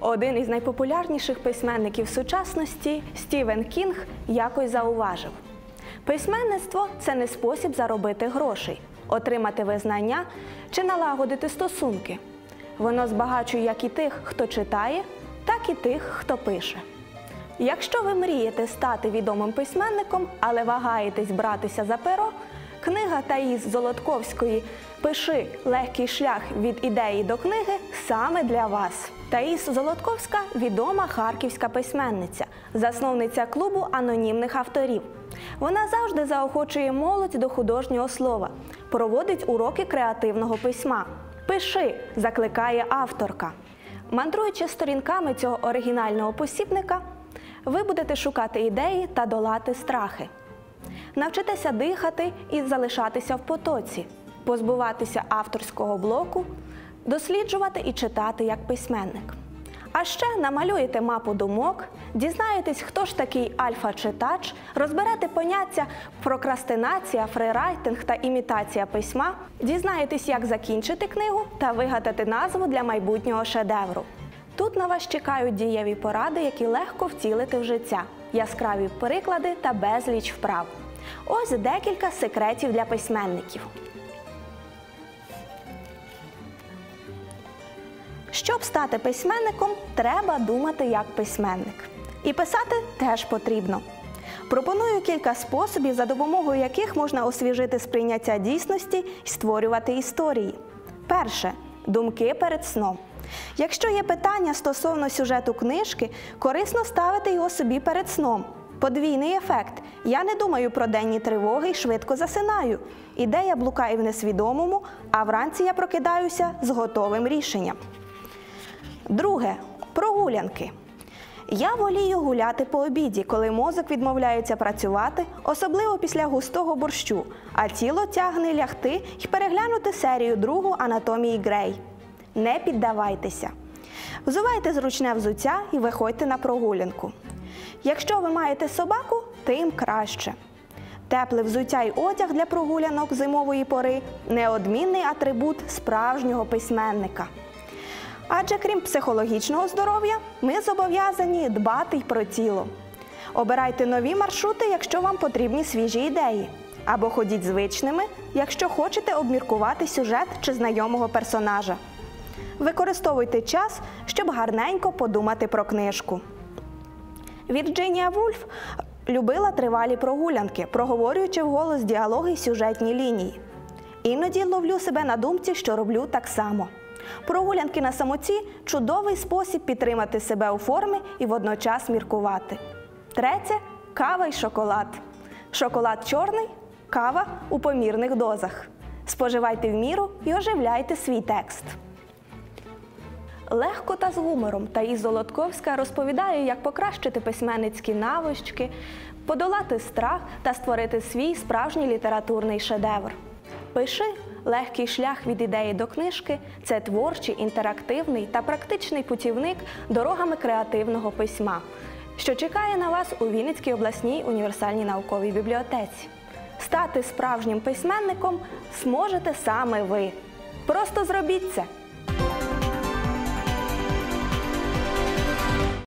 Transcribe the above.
Один із найпопулярніших письменників сучасності, Стівен Кінг, якось зауважив: письменництво – це не спосіб заробити грошей, отримати визнання чи налагодити стосунки. Воно збагачує як і тих, хто читає, так і тих, хто пише. Якщо ви мрієте стати відомим письменником, але вагаєтесь братися за перо, книга Таїс Золотковської «Пиши. Легкий шлях від ідеї до книги» саме для вас. Таїс Золотковська – відома харківська письменниця, засновниця клубу анонімних авторів. Вона завжди заохочує молодь до художнього слова, проводить уроки креативного письма. «Пиши» – закликає авторка. Мандруючи сторінками цього оригінального посібника, ви будете шукати ідеї та долати страхи. Навчитеся дихати і залишатися в потоці, позбуватися авторського блоку, досліджувати і читати як письменник. А ще намалюєте мапу думок, дізнаєтесь, хто ж такий альфа-читач, розберете поняття прокрастинація, фрірайтинг та імітація письма, дізнаєтесь, як закінчити книгу та вигадати назву для майбутнього шедевру. Тут на вас чекають дієві поради, які легко втілити в життя, яскраві приклади та безліч вправ. Ось декілька секретів для письменників. Щоб стати письменником, треба думати як письменник. І писати теж потрібно. Пропоную кілька способів, за допомогою яких можна освіжити сприйняття дійсності і створювати історії. Перше. Думки перед сном. Якщо є питання стосовно сюжету книжки, корисно ставити його собі перед сном. Подвійний ефект. Я не думаю про денні тривоги і швидко засинаю. Ідея блукає в несвідомому, а вранці я прокидаюся з готовим рішенням. Друге. Прогулянки. Я волію гуляти по обіді, коли мозок відмовляється працювати, особливо після густого борщу, а тіло тягне лягти і переглянути серію другу «Анатомії Грей». Не піддавайтеся. Взувайте зручне взуття і виходьте на прогулянку. Якщо ви маєте собаку, тим краще. Тепле взуття й одяг для прогулянок зимової пори – неодмінний атрибут справжнього письменника. Адже крім психологічного здоров'я, ми зобов'язані дбати й про тіло. Обирайте нові маршрути, якщо вам потрібні свіжі ідеї. Або ходіть звичними, якщо хочете обміркувати сюжет чи знайомого персонажа. Використовуйте час, щоб гарненько подумати про книжку. Вірджинія Вульф любила тривалі прогулянки, проговорюючи вголос діалоги й сюжетні лінії. Іноді ловлю себе на думці, що роблю так само. Прогулянки на самоті – чудовий спосіб підтримати себе у формі і водночас міркувати. Третє – кава й шоколад. Шоколад чорний, кава у помірних дозах. Споживайте в міру і оживляйте свій текст. Легко та з гумором Таїс Золотковська розповідає, як покращити письменницькі навички, подолати страх та створити свій справжній літературний шедевр. «Пиши. Легкий шлях від ідеї до книжки» – це творчий, інтерактивний та практичний путівник дорогами креативного письма, що чекає на вас у Вінницькій обласній універсальній науковій бібліотеці. Стати справжнім письменником зможете саме ви. Просто зробіть це!